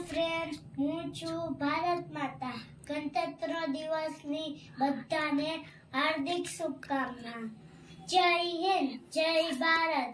Friends, હું છું ભારત માતા. ગણતંત્ર દિવસની બધાને હાર્દિક શુભકામના. જય હિન્દ, જય ભારત.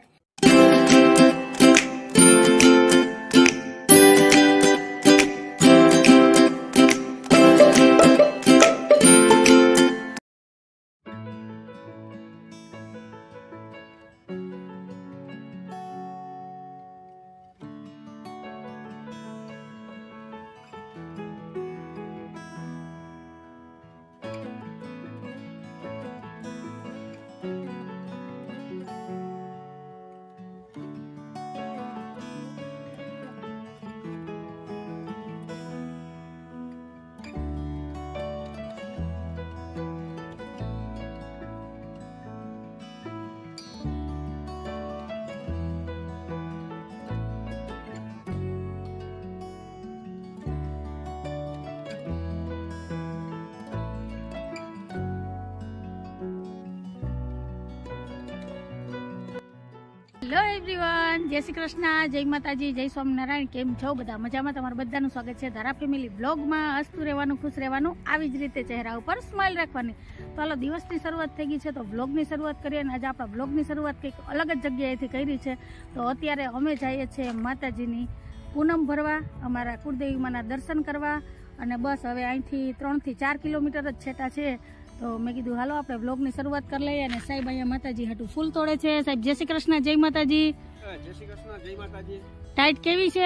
હેલો એવરીવન, જય શ્રી કૃષ્ણ, જય માતાજી, જય સ્વામિનારાયણ. કેમ છો બધા? મજામાં? તમારું બધાનું સ્વાગત છે ધારા ફેમિલી બ્લોગમાં. હસતું રહેવાનું, ખુશ રહેવાનું, આવી જ રીતે ચહેરા ઉપર સ્માઇલ રાખવાની. તો હાલો, દિવસની શરૂઆત થઈ ગઈ છે તો બ્લોગની શરૂઆત કરીએ. અને આજે આપણા બ્લોગની શરૂઆત કંઈક અલગ જ જગ્યાએથી કરી છે. તો અત્યારે અમે જઈએ છીએ માતાજીની પૂનમ ભરવા, અમારા કુળદેવીમાંના દર્શન કરવા. અને બસ હવે અહીંથી 3 થી 4 કિલોમીટર જ છેટા છે. તો મેં કીધું હાલો આપણે બ્લોગની શરૂઆત કરી લઈએ. અને સાહેબ અહીંયા માતાજી હાટું ફૂલ તોડે છે. સાહેબ જય શ્રી કૃષ્ણ, જય માતાજી. જય શ્રી કૃષ્ણ, જય માતાજી. ટાઈટ કેવી છે?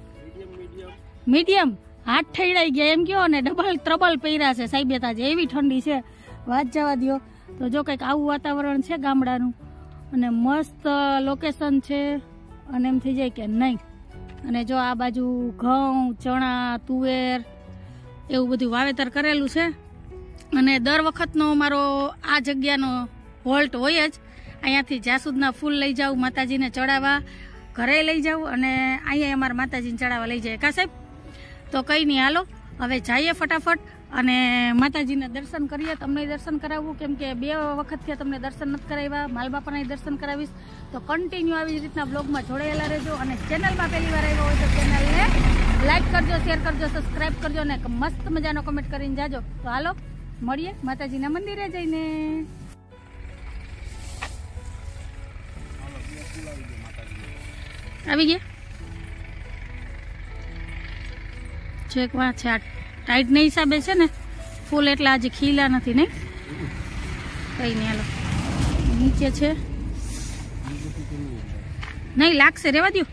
મીડિયમ. મીડિયમ. હાથ ઠેડાઈ ગયા એમ કયો ને, ડબલ ત્રબલ પહેર્યા છે સાહેબે તાજે, એવી ઠંડી છે, વાત જવા દો. તો જો કંઈક આવું વાતાવરણ છે ગામડાનું, અને મસ્ત લોકેશન છે, અને એમ થઈ જાય કે નહીં. અને જો આ બાજુ ઘઉં, ચણા, તુવેર એવું બધું વાવેતર કરેલું છે. અને દર વખતનો મારો આ જગ્યાનો હોલ્ટ હોય જ. અહીંયાથી જાસૂદના ફૂલ લઈ જાઉં માતાજીને ચડાવવા, ઘરે લઈ જાઉં, અને અહીંયા અમારા માતાજીને ચડાવવા લઈ જાય. કા સાહેબ? તો કંઈ નહીં, હાલો હવે જઈએ ફટાફટ અને માતાજીના દર્શન કરીએ. તમને દર્શન કરાવવું, કેમ કે 2 વખતથી તમને દર્શન નથી કરાવ્યા. માલબાપાના દર્શન કરાવીશ. તો કન્ટિન્યુ આવી જ રીતના બ્લોગમાં જોડાયેલા રહેજો. અને ચેનલમાં પહેલી વાર આવ્યો હોય તો ચેનલને લાઈક કરજો, શેર કરજો, સબસ્ક્રાઈબ કરજો, અને મસ્ત મજાનો કમેન્ટ કરીને જાજો. તો હાલો મળીએ માતાજીના મંદિરે જઈને. આવી ગયા ચેક વા છે. આ ટાઈટ ના હિસાબે છે ને ફૂલ, એટલા આજે ખીલા નથી. નહીં કઈ નહીં, હાલો નીચે છે, નહીં લાગશે, રેવા દો.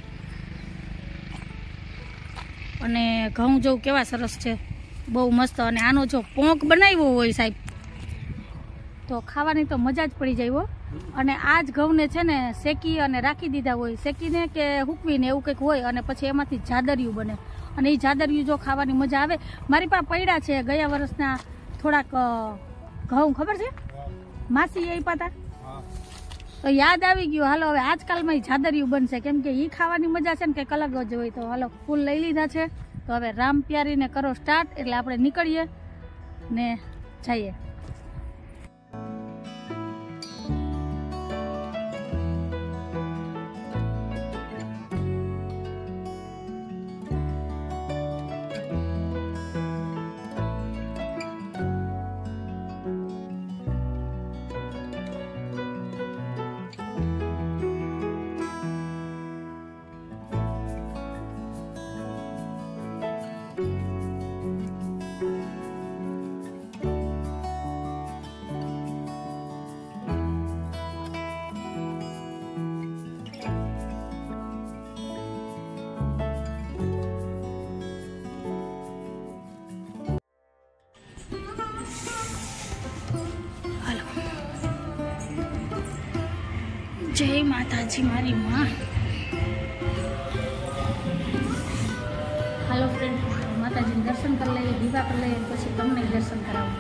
અને ઘઉં જોઉં કેવા સરસ છે, બહુ મસ્ત. અને આનો જો પોંક બનાવ્યો હોય સાહેબ તો ખાવાની તો મજા જ પડી જાય હો. અને આ જ ઘઉંને છે ને શેકી અને રાખી દીધા હોય, શેકીને કે હૂકવીને એવું કંઈક હોય, અને પછી એમાંથી જાદરિયું બને. અને એ જાદરિયું જો ખાવાની મજા આવે. મારી પાસે પડ્યા છે ગયા વર્ષના થોડાક ઘઉં, ખબર છે માસી એ પાતા, તો યાદ આવી ગયું. હાલો હવે આજકાલમાં જાદરિયું બનશે, કેમ કે એ ખાવાની મજા છે ને કંઈક અલગ જ હોય. તો હાલો ફૂલ લઈ લીધા છે. તો હવે રામ પ્યારીને કરો સ્ટાર્ટ, એટલે આપણે નીકળીએ ને જઈએ. જય માતાજી મારી માં. હાલો ફ્રેન્ડ, માતાજીને દર્શન કરી લઈએ, દીવા કરી લઈએ, પછી તમને દર્શન કરાવું.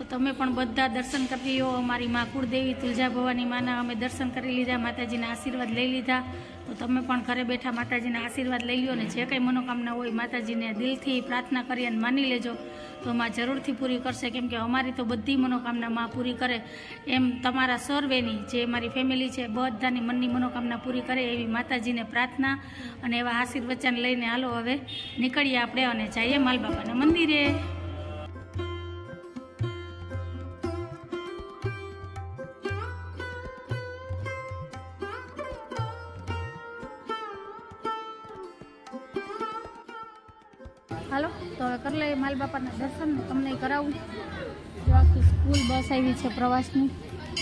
તમે પણ બધા દર્શન કરી લો. અમારી માં કુળદેવી તુલજા ભવાની માના અમે દર્શન કરી લીધા, માતાજીના આશીર્વાદ લઈ લીધા. તો તમે પણ ઘરે બેઠા માતાજીના આશીર્વાદ લઈ લો, અને જે કંઈ મનોકામના હોય માતાજીને દિલથી પ્રાર્થના કરી અને માની લેજો, તો માં જરૂરથી પૂરી કરશે. કેમ કે અમારી તો બધી મનોકામના માં પૂરી કરે, એમ તમારા સર્વેની જે મારી ફેમિલી છે બધાની મનની મનોકામના પૂરી કરે એવી માતાજીને પ્રાર્થના અને એવા આશીર્વચન લઈને હાલો હવે નીકળીએ આપણે અને જઈએ માલબાપાના મંદિરે. હાલો તો હવે કરી લઈએ માલબાપાના દર્શન, તમને કરાવું. જો આખી સ્કૂલ બસ આવી છે પ્રવાસની.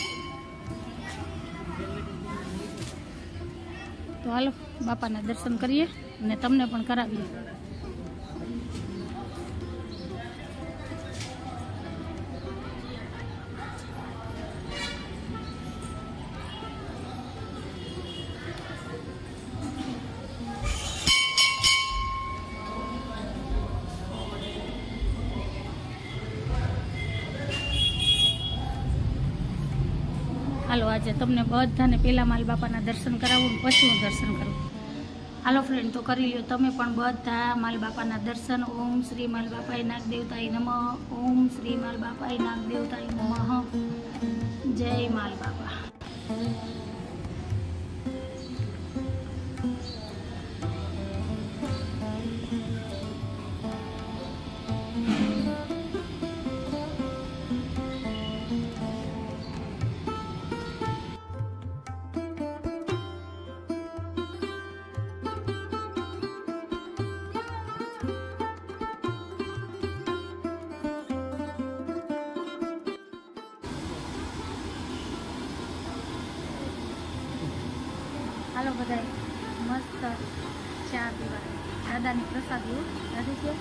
તો હાલો બાપાના દર્શન કરીએ અને તમને પણ કરાવીએ. હાલો આજે તમને બધાને પહેલા માલબાપાના દર્શન કરાવું પછી હું દર્શન કરું. હાલો ફ્રેન્ડ તો કરી લ્યો તમે પણ બધા માલબાપાના દર્શન. ઓમ શ્રી માલબાપાય નાગદેવતાય નમઃ. ઓમ શ્રી માલબાપાય નાગદેવતાય નમઃ. જય માલબાપા. હાલો બધા મસ્ત ચા પીવા, દાદાની પ્રસાદી દાદી છે.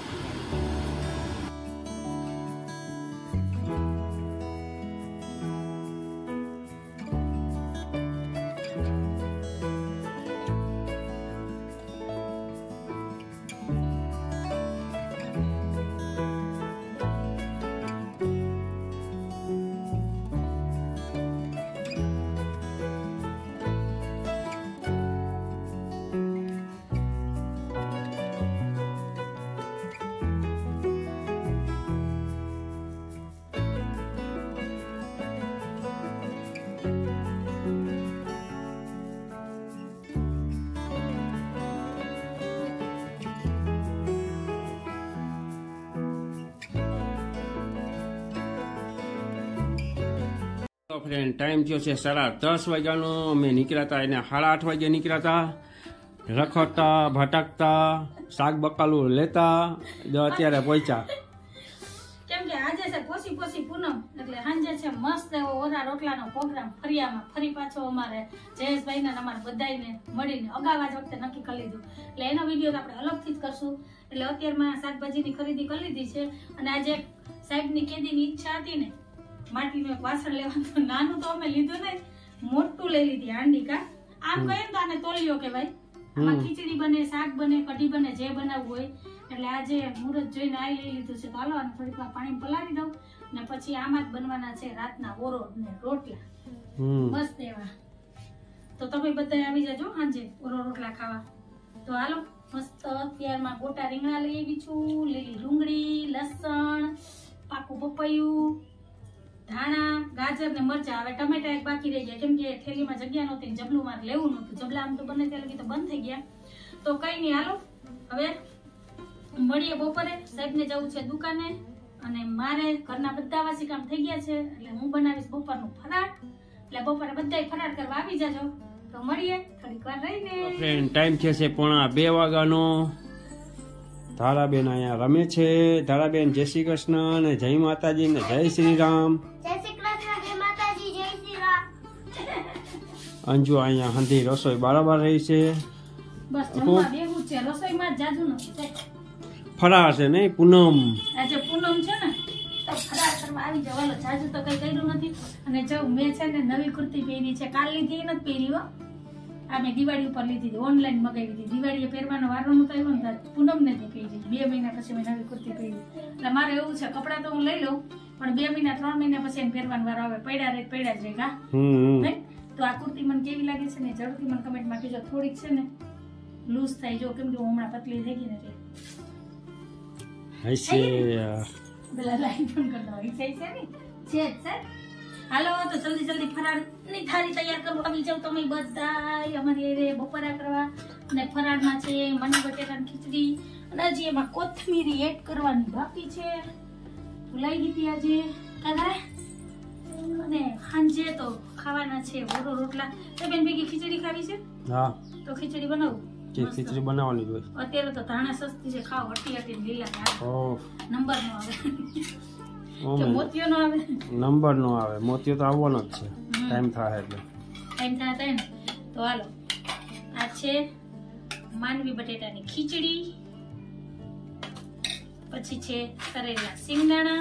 ફ્રેન્ડ ટાઈમ થયો છે 10:30 વાગ્યાનો. અમે નીકળ્યા હતા એને 8:30 વાગે નીકળ્યા હતા, રખડતા ભટકતા શાક બકાલું લેતા અત્યારે પહોંચ્યા. કેમ કે આજે છે પોસી પૂનમ એટલે સાંજે છે મસ્ત એવો ઓરા રોટલાનો પ્રોગ્રામ ફરિયામાં. ફરી પાછો અમારે જયેશભાઈ ને અમારે બધાને મળીને અગાઉ જ વખતે નક્કી કરી લીધું, એટલે એનો વિડીયો તો આપણે અલગથી જ કરશું. એટલે અત્યારમાં શાકભાજીની ખરીદી કરી લીધી છે, અને આજે સાહેબની કેદીની ઈચ્છા હતી ને માટીનું એક વાસણ લેવાનું, નાનું તો અમે લીધું ને, મોટું લઈ લીધી હાંડી. કા આમ કહીએ તો આને તોલિયો કહેવાય. આમાં ખીચડી બને, શાક બને, કઢી બને, જે બનાવવું હોય. એટલે આજે મુહૂર્ત જોઈને આ લઈ લીધું છે. તો હાલો આને થોડીક વાર પાણી પલાળી દઉં, ને પછી આમાં જ બનવાના છે રાતના ઓરો ને રોટલા મસ્ત એવા. તો તમે બધા આવી જાજો સાંજે ઓરો રોટલા ખાવા. તો હાલો મસ્ત અત્યારમાં ગોટા રીંગણા લઈ આવી છું, લીલી ડુંગળી, લસણ, પાકું પપૈયું, ધાણા, ગાજર ને મરચા. હવે ટમેટા એક બાકી રહી ગયા, કેમ કે થેલીમાં જગ્યા નહોતી, જબલું મારે લેવું નહોતું. જબલા આમ તો બને ત્યાં લગી તો બંધ થઈ ગયા. તો કઈ નહીં, હાલો હવે મળીએ બપોરે. સાહેબને જવું છે દુકાને, અને મારે ઘરના બધા વાસી કામ થઈ ગયા છે, એટલે હું બનાવીશ બપોરનું ફરાળ. એટલે બપોરે બધા ફરાળ કરવા આવી જાજો. તો મળીએ થોડીક વાર રહીને. ફ્રેન્ડ ટાઈમ છે 1:45 વાગ્યાનો. ધારાબેન અહીંયા રમે છે. ધારાબેન જય શ્રી કૃષ્ણ અને જય માતાજી ને જય શ્રી રામ. જય શ્રી કૃષ્ણ, જય માતાજી, જય શ્રી રામ. અંજુ અહીંયા હંધી રસોઈ બરાબર રહી છે. બસ જમવા બેહું છે, રસોઈમાં જાજુ નથી. ફરાળ છે નહીં પૂનમ, આજે પૂનમ છે ને, તો ફરાળ કરવા આવી જાવ. હાલો જાજુ તો કઈ કર્યું નથી. અને જો મેં છે ને નવી કુર્તી પહેરી છે, કાલ લીધી નથી પહેરી હો. આ મેં દિવાળી ઉપર લીધી હતી, ઓનલાઈન મગાવી હતી. દિવાળીએ પહેરવાનો વારો નતો આવ્યો ને, પૂનમ નથી પહેરી. 2 મહિના પછી મેં નવી કુર્તી પહેરી. એટલે મારે એવું છે કપડાં તો હું લઈ લઉં, પણ 2 મહિના 3 મહિના પછી એને પહેરવાનો વારો આવે. પડ્યા જ રહે કા. નહીં? તો આ કુર્તી મને કેવી લાગે છે ને જરૂરથી મને કમેન્ટમાં કહેજો. થોડીક છે ને લૂઝ થાય જો, કેમ કે હું હમણાં પતલી થઈ ગઈ ને એટલે પેલા લાઈન પણ કરતા હોય છે ને છે સર. હાલો તો જલ્દી ફરાળની થાળી તૈયાર કરવા આવી જાવ તમે બધા અમારી રે બપોરા કરવા. અને ફરાળમાં છે મની બટેટાની ખીચડી અને હજી એમાં કોથમીરી એડ કરવાની બાકી છે. ભૂલાઈ ગઈ હતી આજે કાદા. અને સાંજે તો ખાવાના છે ઓરો રોટલા. તો બેન ભેગી ખીચડી ખાવી છે? હા તો ખીચડી બનાવું. ખીચડી બનાવવાની હોય. અત્યારે તો ધાણા સસ્તી છે, ખાવ હટી લીલા. નંબર નો આવે કે મોતિયો નો આવે? નંબર નો આવે, મોતિયો તો આવવાનો જ છે. ટાઈમ થાય એટલે ટાઈમ થાય ને. તો હાલો આ છે માનવી બટેટાની ખીચડી, પછી છે તરેલા સિંગદાણા,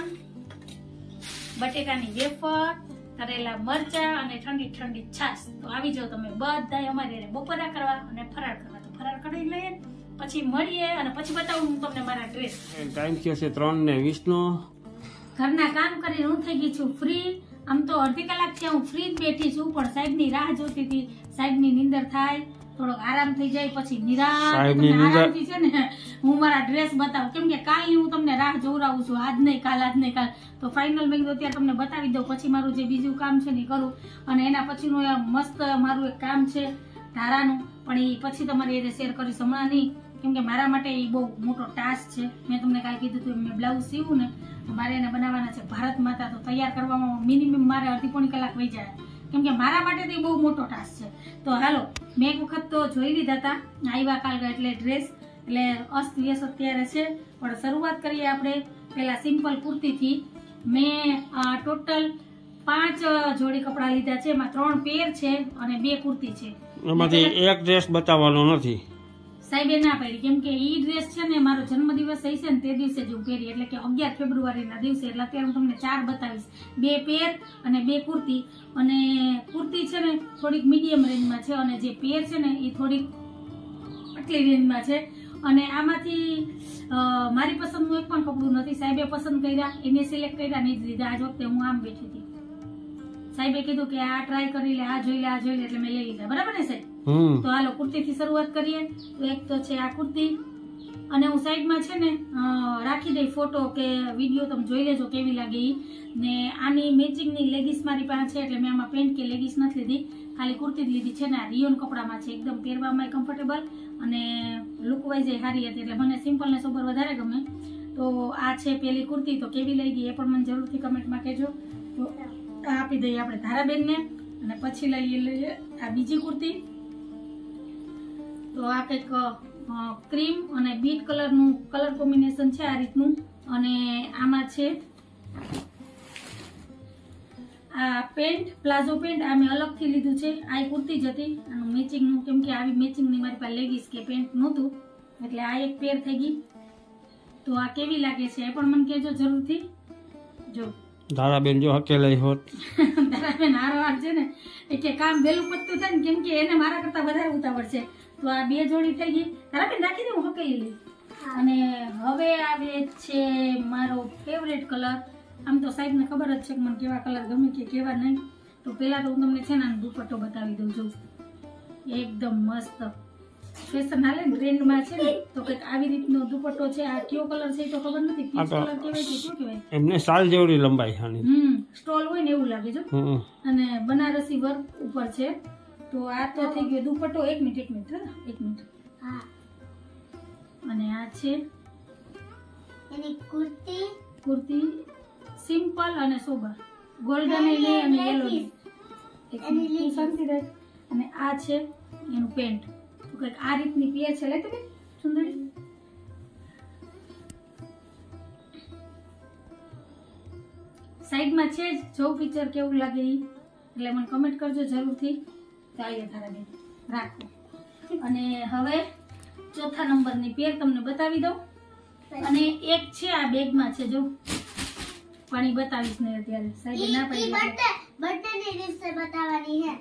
બટેટાની વેફર, તરેલા મરચા અને ઠંડી છાશ. તો આવી જાવ તમે બધા અમારે બપોરા કરવા અને ફરાળ કરવા. તો ફરાળ કરી લઈએ પછી મળીએ અને પછી બતાવું હું તમને મારા ડ્રેસ. ટાઈમ થયો છે 3:20 નો. ઘરના કામ કરીને હું થઈ ગઈ છું ફ્રી. આમ તો અડધી કલાક થી હું ફ્રી જ બેઠી છું, પણ સાહેબની રાહ જોતી હતી. સાહેબની નીંદર થાય, થોડોક આરામ થઈ જાય, પછી નિરાંતથી છે ને હું મારા ડ્રેસ બતાવું. કેમ કે કાલની હું તમને રાહ જોવરાવું છું, આજ નહીં કાલ. તો ફાઇનલ મેં કીધું અત્યારે તમને બતાવી દઉં, પછી મારું જે બીજું કામ છે ને કરું. અને એના પછીનું મસ્ત મારું એક કામ છે ધારાનું, પણ એ પછી તમારી એ શેર કરીશ, હમણાં નહીં. કેમ કે મારા માટે એ બહુ મોટો ટાસ્ક છે. મેં તમને કાલે કીધું હતું મેં બ્લાઉઝ સીવું ને, મારે એને બનાવવાના છે ભારત માતા. તો તૈયાર કરવામાં મિનિમમ મારે અડધી પોણી કલાક વહી જાય, કેમ કે મારા માટે તો એ બહુ મોટો ટાસ્ક છે. તો હાલો મેં એક વખત તો જોઈ લીધા હતા આવ્યા કાલ એટલે ડ્રેસ, એટલે અસ્ત વ્યસ્ત અત્યારે છે. પણ શરૂઆત કરીએ આપણે પેલા સિમ્પલ કુર્તીથી. મેં ટોટલ 5 જોડી કપડા લીધા છે, એમાં 3 પેર છે અને 2 કુર્તી છે. એમાંથી એક ડ્રેસ બતાવવાનો નથી. સાહેબે ના પાડી, કેમ કે ઈ ડ્રેસ છે ને મારો જન્મદિવસ હશે ને તે દિવસે જ હું પહેરી, એટલે કે 11 ફેબ્રુઆરીના દિવસે. એટલે અત્યારે હું તમને 4 બતાવીશ, 2 પેર અને 2 કુર્તી. અને કુર્તી છે ને થોડીક મીડિયમ રેન્જમાં છે અને જે પેર છે ને એ થોડીક આટલી રેન્જમાં છે. અને આમાંથી મારી પસંદનું એક પણ કપડું નથી. સાહેબે પસંદ કર્યા, એને સિલેક્ટ કર્યા, નહીં જ લીધા. આજ વખતે હું આમ બેઠી હતી, સાહેબે કીધું કે આ ટ્રાય કરી લે, આ જોઈ લે, એટલે મેં લઈ લીધા. બરાબર ને સાહેબ? તો હાલો કુર્તીથી શરૂઆત કરીએ. તો એક તો છે આ કુર્તી, અને હું સાઈડમાં છે ને રાખી દઈ ફોટો કે વિડીયો, તમે જોઈ લેજો કેવી લાગે ઈ. ને આની મેચિંગની લેગીસ મારી પાસે છે, એટલે મેં આમાં પેન્ટ કે લેગીસ નથી લીધી, ખાલી કુર્તી જ લીધી છે. ને આ રિયોન કપડામાં છે, એકદમ પહેરવામાં કમ્ફર્ટેબલ અને લુક વાઇઝ સારી હતી. એટલે મને સિમ્પલ ને સોબર વધારે ગમે. તો આ છે પેલી કુર્તી. તો કેવી લાગી એ પણ મને જરૂરથી કમેન્ટમાં કહેજો. તો આપી દઈએ આપણે ધારાબેનને, અને પછી લઈએ આ બીજી કુર્તી. તો આ કંઈક ક્રીમ અને બીટ કલરનું કલર કોમ્બિનેશન છે આ રીતનું. અને આમાં છે આ પેન્ટ, પ્લાઝો પેન્ટ. આ મેં અલગથી લીધું છે. આ કુર્તી જ હતી આનું મેચિંગનું, કેમ કે આવી મેચિંગની મારી પાસે લેગીસ કે પેન્ટ નહોતું, એટલે આ એક પેર થઈ ગઈ. તો આ કેવી લાગે છે એ પણ મને કહેજો જરૂરથી. જો ધારાબેન જો હકેલાઈ હોત. ધારાબેન હારવાર છે ને એ કે કામ વહેલું પતતું થાય ને, કેમ કે એને મારા કરતા વધારે ઉતાવળ છે. તો આ 2 જોડી થઈ ગઈ. ધારાબેન રાખી દે, હું હકેલી લઈ. અને હવે આવે છે મારો ફેવરેટ કલર. આમ તો સાહેબને ખબર જ છે કે મને કેવા કલર ગમે કે કેવા નહીં. તો પેલા તો હું તમને છે ને દુપટ્ટો બતાવી દઉં છું. એકદમ મસ્ત ફેશન હાલે ને, ટ્રેન્ડમાં છે ને. તો કંઈક આવી રીતનો દુપટ્ટો છે. આ કયો કલર છે તો ખબર નથી, પીચ કલર કહેવાય કે શું કહેવાય, એમને સાલ જેવડી લંબાઈ આની. સ્ટોલ હોય ને એવું લાગે છે. અને બનારસી વર્ક ઉપર છે. તો આ તો થઈ ગયો દુપટ્ટો. એક મિનિટ. હા. અને આ છે એની કુર્તી સિમ્પલ અને સોબર, ગોલ્ડન અને યેલો. અને આ છે એનું પેન્ટ. તો કંઈક આ રીતની પેર છે. લે તમે સુંદરી. સાઈડમાં છે જ, જો પિક્ચર કેવું લાગે ઈ, એટલે મને કમેન્ટ કરજો જરૂરથી. ચાલીએ ધારાબેન રાખો. અને હવે ચોથા નંબરની પેર તમને બતાવી દઉં. અને એક છે આ બેગમાં છે, જો પાણી બતાવીશ ને અત્યારે સાહેબ ના પાડી. બર્થડે દિવસે બતાવવાની હે.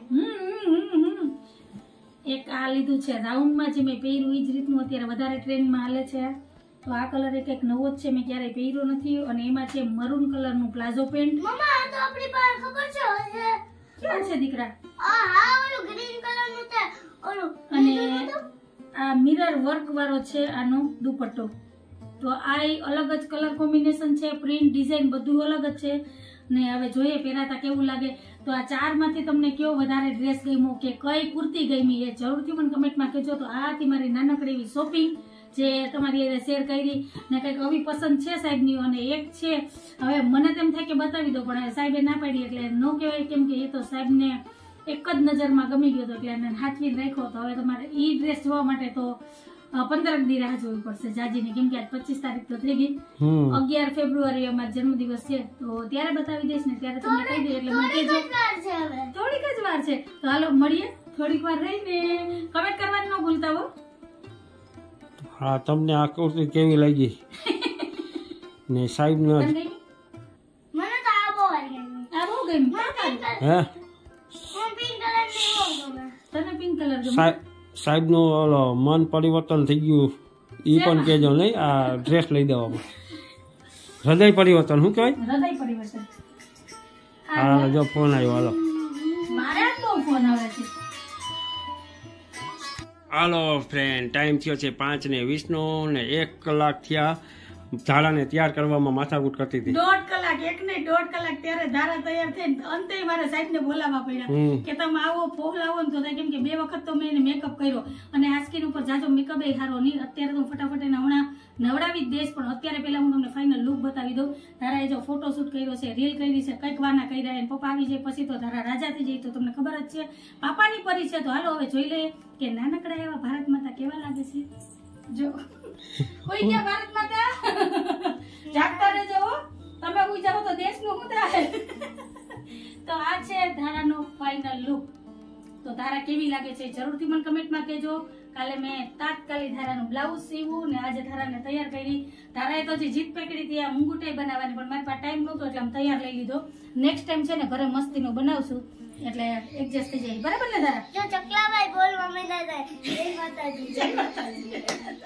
એક આ લીધું છે રાઉન્ડમાં, જે મેં પહેર્યું એ જ રીતનું અત્યારે વધારે ટ્રેન્ડમાં હાલે છે. તો આ કલર એક નવો જ છે, મેં ક્યારેય પહેર્યો નથી. અને એમાં છે મરૂન કલરનું પ્લાઝો પેન્ટ. મમ્મા આ તો આપણી પાસે ખબર છે કેવું છે દીકરા? હા ઓલું ગ્રીન કલરનું છે ઓલું. અને આ મિરર વર્ક વાળો છે આનો દુપટ્ટો. તો આ અલગ જ કલર કોમ્બિનેશન છે, પ્રિન્ટ ડિઝાઇન બધું અલગ જ છે. ને હવે જોઈએ પહેરાતા કેવું લાગે. તો આ 4 માંથી તમને કયો વધારે ડ્રેસ ગમ્યો કે કઈ કુર્તી ગમી એ જરૂરથી મને કમેન્ટમાં કહેજો. તો આ હતી મારી નાનકડી એવી શોપિંગ જે તમારી સાથે શેર કરી. ને કંઈક આવી પસંદ છે સાહેબની. અને એક છે હવે મને તેમ થાય કે બતાવી દો, પણ સાહેબે ના પાડી એટલે ન કહેવાય, કેમ કે એ તો સાહેબને એક જ નજરમાં ગમી ગયો હતો એટલે એને હાથવીને રાખ્યો. તો હવે તમારે ઈ ડ્રેસ જોવા માટે તો 15 દી રાહ જોવી પડશે જાજીને, કેમ કે આજ 25 તારીખ તો થઈ ગઈ. 11 ફેબ્રુઆરી અમારો જન્મદિવસ છે, તો ત્યારે બતાવી દઈશ ને ત્યારે તમને કહી દઈ એટલે મને કહેજો. થોડીક જ વાર છે, તો હાલો મળીએ થોડીક વાર રહીને. કમેન્ટ કરવાનું ન ભૂલતા હો. હા, તમને આ કુર્તી કેવી લાગી? ને સાહેબ નો તને ગમી? મને તો આ બહુ ગમી. આ બહુ ગમી. હે પિંક કલર ની બહુ ગમે. તને પિંક કલર ગમે? સાહેબ નું ઓલો મન પરિવર્તન થઈ ગયું ઈ પણ કેજો નહીં આ ડ્રેસ લઈ દેવામાં. હૃદય પરિવર્તન શું કહેવાય? હૃદય પરિવર્તન. હા, જો ફોન આવ્યો. હાલો મારા તો ફોન આવે છે. હાલો ફ્રેન્ડ, ટાઈમ થયો છે 5:20 નો ને 1 કલાક થયા ધારાને તૈયાર કરવામાં માથાકૂટ કરતી હતી. 1.5 કલાક, 1.5 કલાક ત્યારે ધારા તૈયાર થઈને અંતે મારે સાહેબને બોલાવવા પડ્યા કે તમે આવો ફોહલાવો ને. તો કેમ કે 2 વખત તો મેં એને મેકઅપ કર્યો અને આ સ્કીન ઉપર જાજો મેકઅપ એ સારો નહીં. અત્યારે તો ફટાફટ એને હમણાં નવડાવી જ દઈશ, પણ અત્યારે પહેલા હું તમને ફાઇનલ લુક બતાવી દઉં. ધારાએ જો ફોટોશૂટ કર્યો છે, રીલ કરી છે, કંઈક વાના કર્યા. એને પપ્પા આવી જાય પછી તો ધારા રાજા થઈ જાય, તો તમને ખબર જ છે પાપાની પરી છે. તો હાલો હવે જોઈ લઈએ કે નાનકડા એવા ભારત માતા કેવા લાગે છે. જો કોઈ ગયા ભારત માતા જાગતા રહેજો હો. તમે ઉઈ જાવ તો દેશનું શું થાય. તો આ છે ધારાનો ફાઇનલ લુક. તો ધારા કેવી લાગે છે જરૂરથી મને કમેન્ટમાં કહેજો. કાલે મેં તાત્કાલિક ધારાનું બ્લાઉઝ સીવું ને આજે ધારાને તૈયાર કરી. ધારાએ તો જે જીત પકડી હતી આ મુંગુટાઈ બનાવવાની, પણ મારી પાસે ટાઈમ નહોતો એટલે આમ તૈયાર લઈ લીધો. નેક્સ્ટ ટાઈમ છે ને ઘરે મસ્તીનો બનાવશું એટલે એડજસ્ટ થઈ જાય. બરાબર ને ધારા? જો ચકલાભાઈ બોલવા માંડ્યા હતા, જય માતાજી જય માતાજી.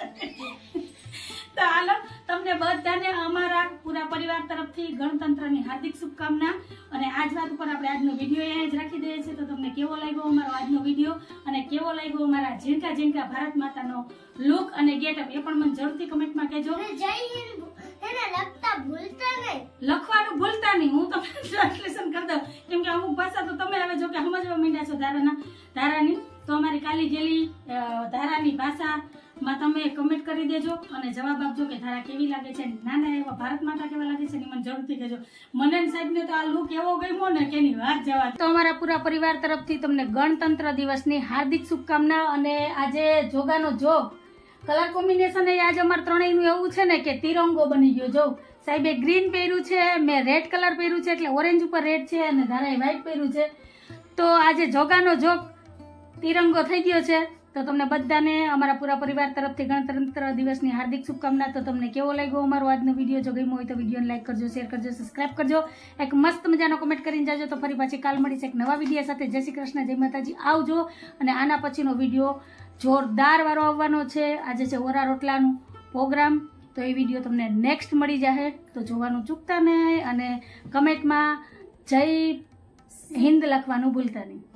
તો હાલો તમને બધાને અમારા પૂરા પરિવાર તરફથી ગણતંત્રની હાર્દિક શુભકામના. અને આજ વાત ઉપર આપણે આજનો વિડીયો અહીંયા જ રાખી દઈએ છીએ. તો તમને કેવો લાગ્યો અમારો આજનો વિડીયો અને કેવો લાગ્યો અમારા ઝીણકા ભારત માતાનો લુક અને ગેટઅપ એ પણ મને જરૂરથી કમેન્ટમાં કહેજો. જય હિન્દ એને લખતા ભૂલતા નહીં. લખવાનું ભૂલતા નહીં. હું તમને ટ્રાન્સલેશન કરી દઉં, કેમ કે અમુક ભાષા તો તમે હવે જો કે સમજવા માંડ્યા છો ધારાની. તો અમારી કાલી ગયેલી ધારાની ભાષામાં તમે કમેન્ટ કરી દેજો અને જવાબ આપજો કે ધારા કેવી લાગે છે, નાના એવા ભારત માતા કેવા લાગે છે, મને જરૂરથી કહેજો. મને સાહેબને તો આ લુક એવો ગમ્યો ને કે એની વાત જવા. તો અમારા પૂરા પરિવાર તરફથી તમને ગણતંત્ર દિવસની હાર્દિક શુભકામના. અને આજે જોગાનો જોગ કલર કોમ્બિનેશન એ આજે અમારે ત્રણેયનું એવું છે ને કે તિરંગો બની ગયો. જો સાહેબે ગ્રીન પહેર્યું છે, મેં રેડ કલર પહેર્યું છે એટલે ઓરેન્જ ઉપર રેડ છે, અને ધારાએ વ્હાઈટ પહેર્યું છે. તો આજે જોગાનો જોગ તિરંગો થઈ ગયો છે. તો તમને બધાને અમારા પૂરા પરિવાર તરફથી ગણતંત્ર દિવસની હાર્દિક શુભકામના. તો તમને કેવો લાગ્યો અમારો આજનો વિડીયો? જો ગમ્યો હોય તો વિડીયોને લાઈક કરજો, શેર કરજો, સબસ્ક્રાઇબ કરજો. એક મસ્ત મજાનો કમેન્ટ કરીને જાજો. તો ફરી પાછી કાલ મળીશ એક નવા વિડીયો સાથે. જય શ્રી કૃષ્ણ, જય માતાજી, આવજો. અને આના પછીનો વિડીયો જોરદાર વાળો આવવાનો છે. આજે છે ઓરા રોટલાનું પ્રોગ્રામ, તો એ વિડીયો તમને નેક્સ્ટ મળી જશે. તો જોવાનું ચૂકતા નહીં અને કમેન્ટમાં જય હિન્દ લખવાનું ભૂલતા નહીં.